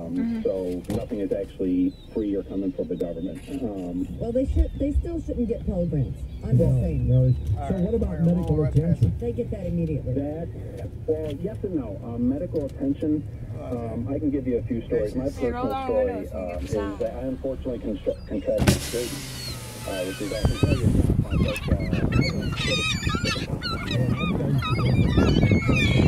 So nothing is actually free or coming from the government. Well, they still shouldn't get Pell Grants. I'm just saying. No. So what about medical attention? They get that immediately. Well, yes and no. Medical attention, I can give you a few stories. My personal story is that I unfortunately contracted AIDS, which is, I can tell you, it's not fun, but